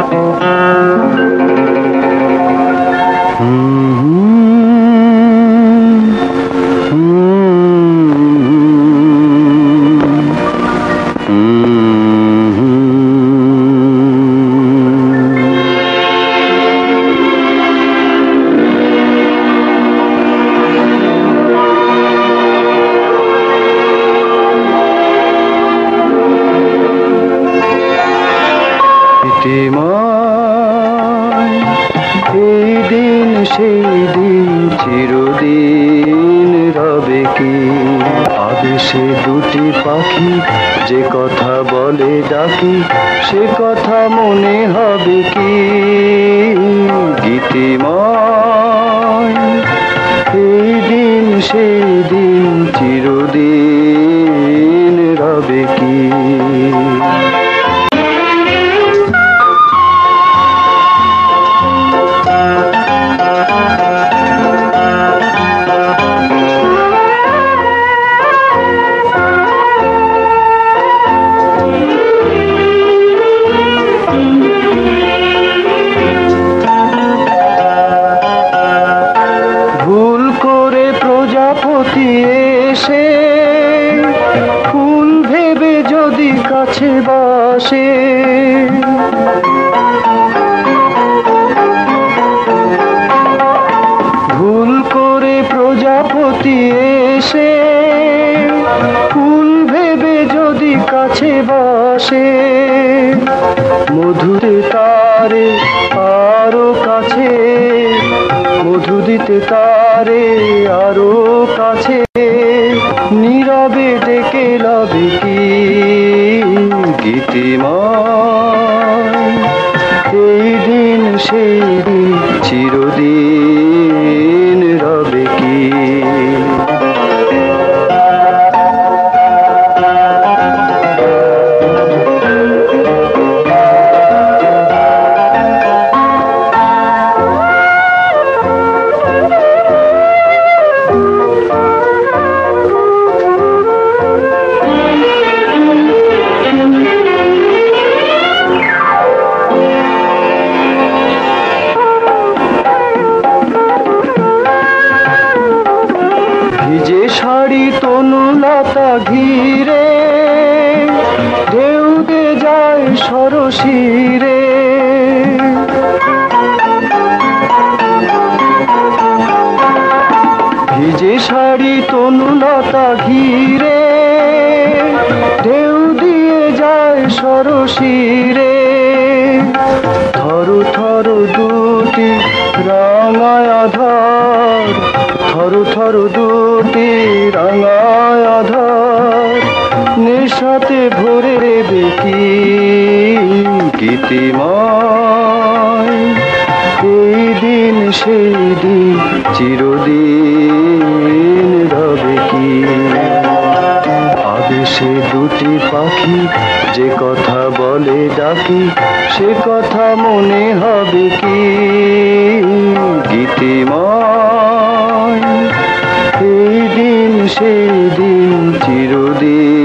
এই দিন সেই দিন চিরদিন রবে কি আবেশে দুটি পাখি যে কথা বলে ডাকি সে কথা মনে হবে কি গীতিময় এই দিন সেই দিন চিরদিন রবে কি এসে ফুল ভেবে যদি কাছে বসে ভুল করে প্রজাপতি এসে ফুল ভেবে যদি কাছে বসে মধু দিতে তারে আরো কাছে মধু দিতে তারে আরো কাছে নীরবে ডেকে লবে কি গীতিময় এই দিন সেই দিন চিরদিন রবে কি শাড়ি তনুলতা ঘিরে ঢেউ দে যায় সরসিরে ভিজে শাড়ি তনুলতা ঘিরে ঢেউ দিয়ে যায় সরসিরে থরু থরু দুটি রাঙায় আধার থরু থরু দুটি রাঙায় আধার নেশাতে ভরে দেবে কি গীতিময় এই দিন সেই দিন চিরদিন রবে কি আবেশে দুটি পাখি যে কথা বলে ডাকি সে কথা মনে হবে কি গীতিময় এই দিন সেই দিন চিরদিন